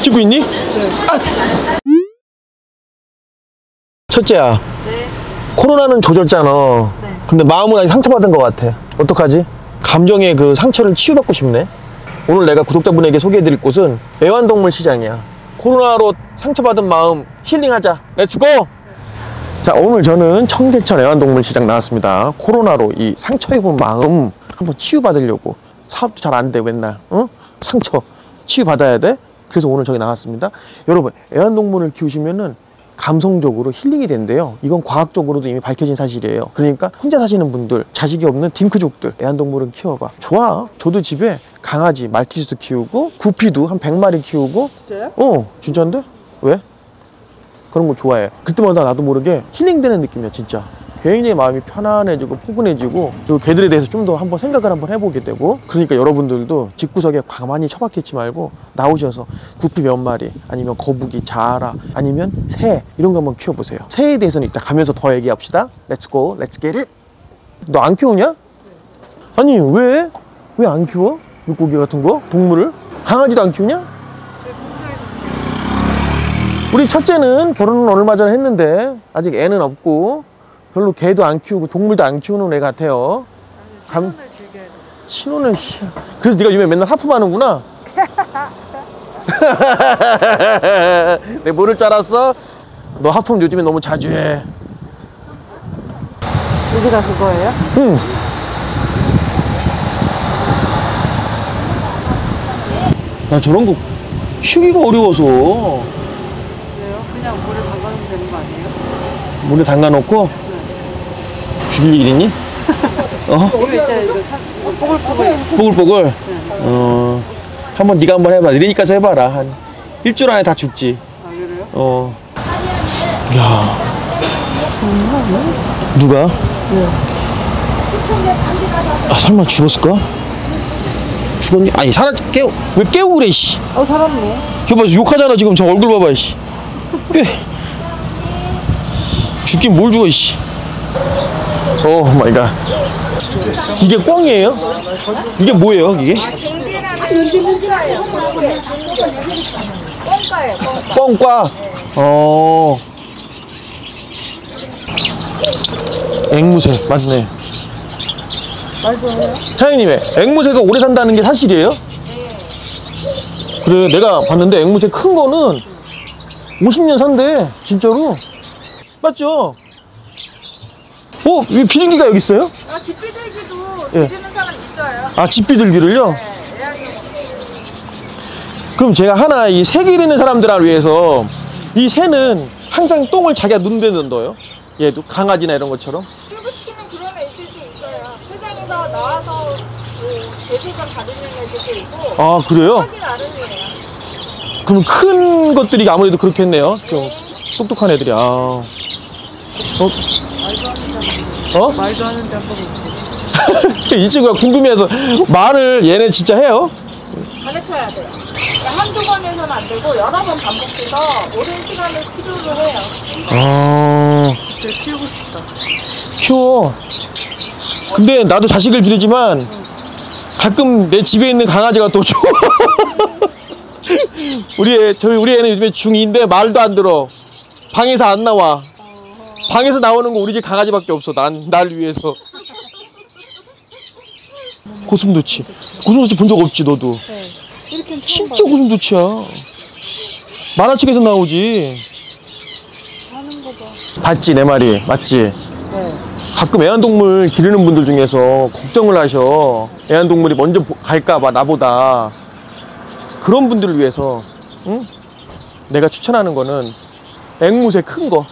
찍고 있니? 네. 아! 첫째야. 네. 코로나는 조졌잖아. 네. 근데 마음은 아직 상처받은 것 같아. 어떡하지? 감정의 그 상처를 치유받고 싶네. 오늘 내가 구독자분에게 소개해드릴 곳은 애완동물 시장이야. 코로나로 상처받은 마음 힐링하자. 렛츠고! 네. 자, 오늘 저는 청계천 애완동물 시장 나왔습니다. 코로나로 이 상처 입은 마음 한번 치유받으려고. 사업도 잘 안 돼, 맨날. 어? 상처 치유받아야 돼. 그래서 오늘 저기 나왔습니다. 여러분, 애완동물을 키우시면은 감성적으로 힐링이 된대요. 이건 과학적으로도 이미 밝혀진 사실이에요. 그러니까 혼자 사시는 분들, 자식이 없는 딩크족들, 애완동물은 키워봐. 좋아. 저도 집에 강아지, 말티즈도 키우고 구피도 한 100마리 키우고. 진짜요? 진짜인데? 왜? 그런 거 좋아해. 그때마다 나도 모르게 힐링되는 느낌이야, 진짜. 굉장히 마음이 편안해지고 포근해지고, 그리고 걔들에 대해서 좀 더 한번 생각을 한번 해보게 되고. 그러니까 여러분들도 집구석에 가만히 처박혀 있지 말고 나오셔서 구피 몇 마리, 아니면 거북이, 자아라, 아니면 새, 이런 거 한번 키워보세요. 새에 대해서는 이따 가면서 더 얘기합시다. 렛츠고, 렛츠 겟 잇! 너 안 키우냐? 아니, 왜? 왜 안 키워? 물고기 같은 거? 동물을? 강아지도 안 키우냐? 우리 첫째는 결혼은 얼마 전에 했는데 아직 애는 없고 별로 개도 안 키우고 동물도 안 키우는 애 같아요. 신혼을 그래서 네가 요즘에 맨날 하품하는구나. 내가 모를 줄 알았어? 너 하품 요즘에 너무 자주 해. 여기가 그거예요? 응. 나 저런 거 키우기가 어려워서. 왜요? 그냥 물에 담가놓으면 되는 거 아니에요? 물에 담가놓고? 죽일 일 있니? 이거 있잖아요. 이거 뽀글뽀글. 뽀글뽀글? 네. 한번 네가 한번 해봐. 이러니까서 해봐라. 한 일주일 안에 다 죽지. 아, 그래요? 야. 누가? 네. 아, 설마 죽었을까? 죽었니? 아니, 왜 깨우고 그래, 씨. 살았네. 이거 봐, 욕하잖아, 지금. 저 얼굴 봐봐, 씨. 죽긴 뭘 죽어, 씨. 오 마이 갓. 이게 꿩이에요? 이게 뭐예요, 이게? 꿩과. 앵무새, 맞네. 맞아요. 사장님, 앵무새가 오래 산다는 게 사실이에요? 그래, 내가 봤는데 앵무새 큰 거는 50년 산대, 진짜로. 맞죠? 왜 비둘기가 여기 있어요? 집비둘기도 예. 기르는 사람 있어요. 아, 집비둘기를요? 네. 그럼 제가 하나 이 새 기르는 사람들을 위해서, 이 새는 항상 똥을 자기가 눈대에 넣어요? 얘도 강아지나 이런 것처럼? 출구시키는 그런 애들도 있어요. 세상에서 나와서 대소장 받으는 애들도 있고. 아, 그래요? 하기 나름이에요. 그럼 큰 것들이 아무래도 그렇겠네요. 좀 똑똑한 애들이. 말도 하는데 한번 해보세요. 이 친구가 궁금해서 말을 얘네 진짜 해요? 가르쳐야 돼요. 한두 번 해서는 안 되고 여러 번 반복해서 오랜 시간을 필요로 해요. 진짜 키우고 싶다. 키워. 근데 나도 자식을 기르지만 가끔 내 집에 있는 강아지가 또 좋아. 우리 애는 요즘에 중2인데 말도 안 들어. 방에서 안 나와. 방에서 나오는 거 우리 집 강아지밖에 없어. 날 위해서. 고슴도치. 고슴도치 본 적 없지, 너도? 네. 진짜 고슴도치야. 만화책에서 나오지. 하는 거 봐. 봤지, 내 말이. 맞지? 네. 가끔 애완동물 기르는 분들 중에서 걱정을 하셔. 애완동물이 먼저 갈까봐, 나보다. 그런 분들을 위해서, 응? 내가 추천하는 거는 앵무새 큰 거.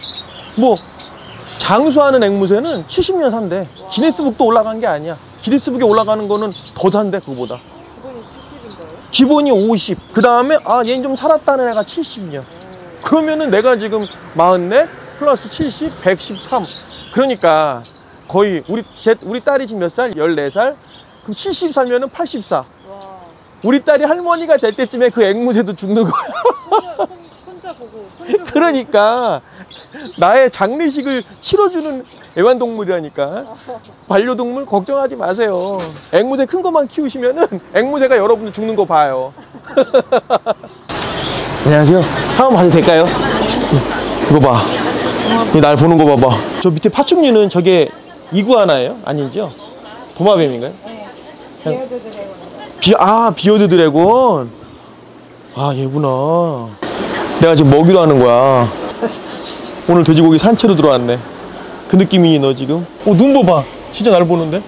장수하는 앵무새는 70년 산대. 기네스북도 올라간 게 아니야. 기네스북에 올라가는 거는 더 산대, 그거보다. 기본이 50. 그 다음에, 얘는 좀 살았다는 애가 70년. 그러면은 내가 지금 44 플러스 70, 113. 그러니까 거의 우리 딸이 지금 몇 살? 14살? 그럼 70 살면은 84. 우리 딸이 할머니가 될 때쯤에 그 앵무새도 죽는 거야. 손자 보고. 그러니까 나의 장례식을 치러주는 애완동물이라니까. 반려동물 걱정하지 마세요. 앵무새 큰 것만 키우시면은 앵무새가 여러분들 죽는 거 봐요. 안녕하세요. 한번 봐도 될까요? 이거 봐. 이 날 보는 거 봐봐. 저 밑에 파충류는 저게 이구아나예요? 아니죠? 도마뱀인가요? 비어드 드래곤. 비어드 드래곤. 아, 얘구나. 내가 지금 먹이로 하는 거야. 오늘 돼지고기 산채로 들어왔네. 그 느낌이니 너 지금? 눈 봐봐. 진짜 날 보는데?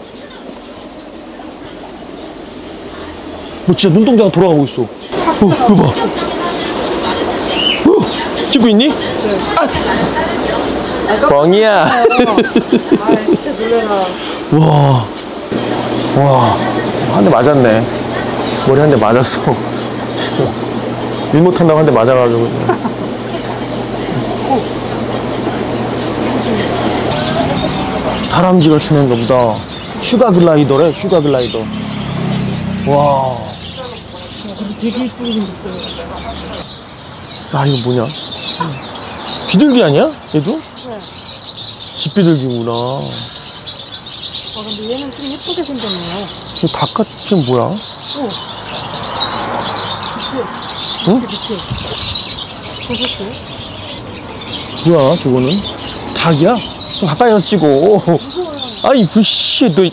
너 진짜 눈동자가 돌아가고 있어. 그거 봐. 찍고 있니? 네. 뻥이야. 진짜 놀래라. 와, 한 대 맞았네. 머리 한 대 맞았어. 일 못한다고 한 대 맞아가지고. 다람쥐 같은 애인가 보다. 슈가 글라이더래, 슈가 글라이더. 와. 되게 이쁘게 생겼어요. 아, 이거 뭐냐? 비둘기 아니야? 얘도? 네. 집비둘기구나. 근데 얘는 좀 예쁘게 생겼네요. 이 닭같은 뭐야? 응? 밑에. 보셨어요? 뭐야, 저거는? 닭이야? 좀 가까이 가서 찍어. 아이, 불씨, 너.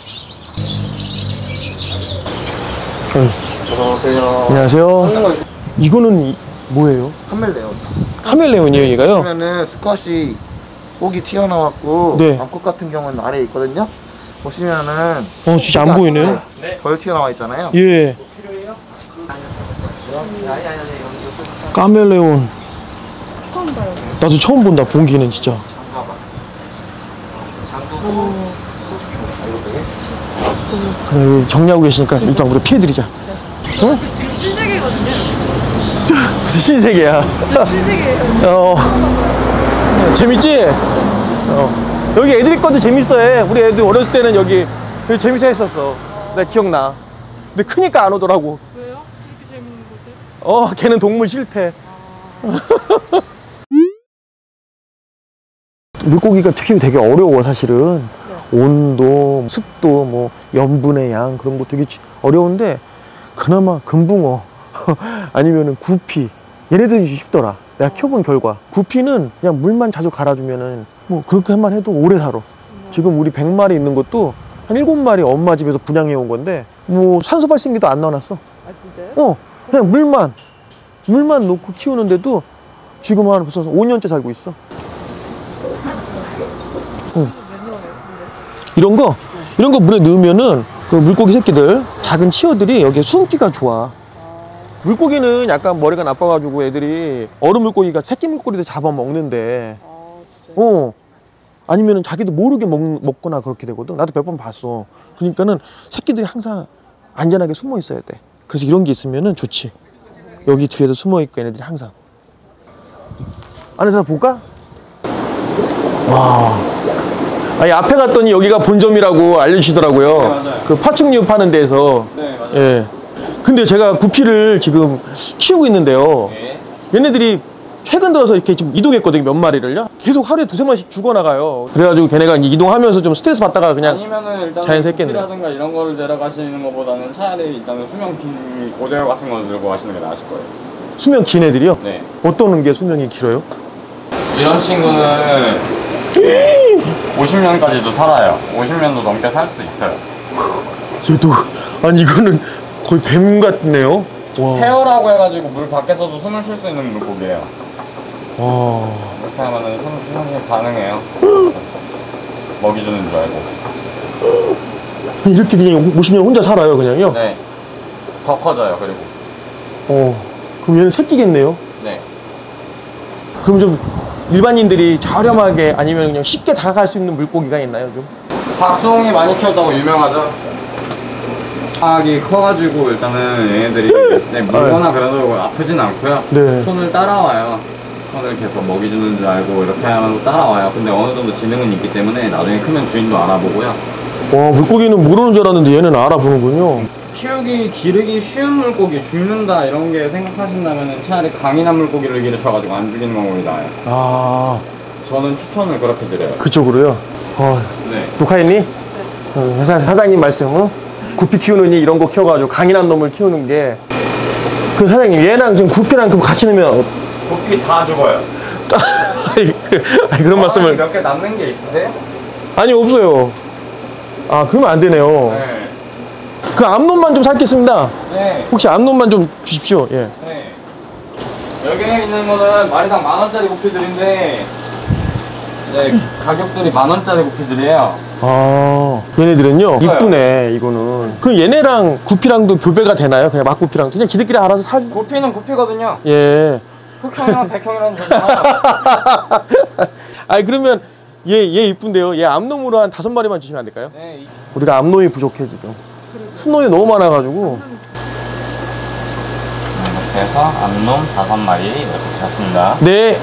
안녕하세요. 안녕하세요. 이거는 뭐예요? 카멜레온. 카멜레온이에요, 얘가요? 보시면은 수컷이 꼭이 튀어나왔고 네. 암컷 같은 경우는 아래에 있거든요. 보시면은 진짜 안 보이네요? 덜 튀어나와 있잖아요. 예. 카멜레온. 처음 봐요. 나도 처음 본다, 본기는 진짜. 여기 정리하고 계시니까 일단 우리 피해드리자. 응? 지금 신세계거든요. 무슨 신세계야. 신세계예요. 재밌지? 여기 애들이 것도 재밌어해. 우리 애들 어렸을 때는 여기 재밌어 했었어. 내가 기억나. 근데 크니까 안 오더라고. 왜요? 그렇게 재밌는 곳에? 걔는 동물 싫대. 물고기가 키우기 되게 어려워, 사실은. 온도, 습도, 뭐 염분의 양 그런 거 되게 어려운데 그나마 금붕어 아니면은 구피 얘네들이 쉽더라. 내가 키워본 결과 구피는 그냥 물만 자주 갈아주면은 뭐 그렇게만 해도 오래 살아. 지금 우리 100마리 있는 것도 한 7마리 엄마 집에서 분양해 온 건데 뭐 산소 발생기도 안 넣어놨어. 아 진짜요? 그냥 물만 놓고 키우는데도 지금 한 벌써 5년째 살고 있어. 이런 거 물에 넣으면은 그 물고기 새끼들 작은 치어들이 여기에 숨기가 좋아. 물고기는 약간 머리가 나빠가지고 애들이 어른 물고기가 새끼 물고기도 잡아먹는데 아니면은 자기도 모르게 먹거나 그렇게 되거든. 나도 몇 번 봤어. 그러니까는 새끼들이 항상 안전하게 숨어 있어야 돼. 그래서 이런 게 있으면은 좋지. 여기 뒤에도 숨어 있고 얘네들이 항상. 안에서 볼까? 와. 아니, 앞에 갔더니 여기가 본점이라고 알려주시더라고요. 네, 맞아요. 그 파충류 파는 데에서. 네, 맞아요. 예. 근데 제가 구피를 지금 키우고 있는데요. 네. 얘네들이 최근 들어서 이렇게 좀 이동했거든요. 몇 마리를요. 계속 하루에 2-3마리씩 죽어나가요. 그래가지고 걔네가 이동하면서 좀 스트레스 받다가 그냥 아니면은 일단 자연스레 했겠네. 라든가 이런 거를 데려가시는 것보다는 차라리 일단은 수명 긴 고대어 같은 거 들고 가시는 게 나으실 거예요. 수명 긴 애들이요? 네. 어떤 게 수명이 길어요? 이런 친구는 50년까지도 살아요. 50년도 넘게 살 수 있어요. 얘도 아니 이거는 거의 뱀 같네요. 와. 헤어라고 해가지고 물 밖에서도 숨을 쉴 수 있는 물고기예요. 와. 이렇게 하면은 숨이 가능해요. 먹이 주는 줄 알고. 이렇게 그냥 50년 혼자 살아요, 그냥요? 네. 더 커져요. 그리고. 그럼 얘는 새끼겠네요. 네. 그럼 좀 일반인들이 저렴하게 아니면 그냥 쉽게 다가갈 수 있는 물고기가 있나요, 좀? 닭송이 많이 키웠다고 유명하죠. 닭이 커가지고 일단은 얘네들이 물거나 그래도 아프진 않고요. 네. 손을 따라와요. 손을 계속 먹이 주는 줄 알고 이렇게 하면 따라와요. 근데 어느 정도 지능은 있기 때문에 나중에 크면 주인도 알아보고요. 와, 물고기는 모르는 줄 알았는데 얘는 알아보는군요. 기르기 쉬운 물고기 죽는다 이런 게 생각하신다면 차라리 강인한 물고기를 기르셔가지고 안 죽이는 방법이 나아요. 아, 저는 추천을 그렇게 드려요. 그쪽으로요? 네. 녹화했니? 사장님 말씀, 구피 키우느니 이런 거 키워가지고 강인한 놈을 키우는 게 그 사장님 얘랑 좀 구피랑 그 같이 넣으면 부피 다 죽어요. 아니, 그런 말씀을 몇 개 남는 게 있으세요? 아니 없어요. 아 그러면 안 되네요. 네. 그 암놈만 좀 살겠습니다. 네. 혹시 암놈만 좀 주십시오. 예. 네. 여기에 있는 거는 마리당 10,000원짜리 부피들인데 이제 가격들이 10,000원짜리 부피들이에요. 아 얘네들은요 이쁘네 이거는. 그 얘네랑 구피랑도 교배가 되나요? 그냥 막구피랑 그냥 지들끼리 알아서 사. 부피는 부피거든요. 예. 흑형이랑 백형이랑 좋잖아요. 아니 그러면 얘 이쁜데요. 얘 암놈으로 한 5마리만 주시면 안 될까요? 네. 우리가 암놈이 부족해 지금. 순놈이 너무 많아가지고. 이렇게 해서 암놈 5마리 이렇게 샀습니다. 네.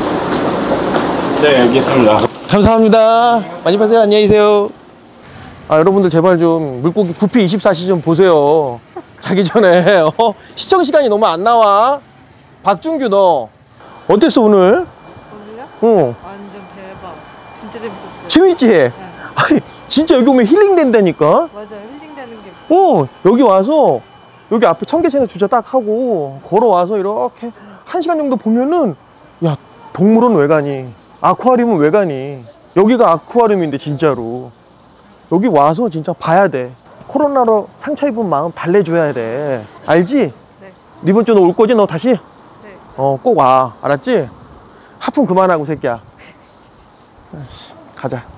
네, 여기 있습니다. 감사합니다. 많이 파세요. 안녕히 계세요. 아 여러분들 제발 좀 물고기 구피 24시 좀 보세요. 자기 전에 시청 시간이 너무 안 나와. 박준규 너 어땠어 오늘? 오늘요? 어 완전 대박. 진짜 재밌었어요. 재밌지? 아니 진짜 여기 오면 힐링 된다니까. 맞아요. 힐링되는 게. 여기 와서 여기 앞에 청계천에 주차 딱 하고 걸어와서 이렇게 1시간 정도 보면은 야 동물원 왜 가니? 아쿠아리움은 왜 가니? 여기가 아쿠아리움인데 진짜로 여기 와서 진짜 봐야 돼. 코로나로 상처 입은 마음 달래줘야 돼. 알지? 네. 이번 주에 너 올 거지? 너 다시? 네. 꼭 와. 알았지? 하품 그만하고 새끼야. 아이씨, 가자.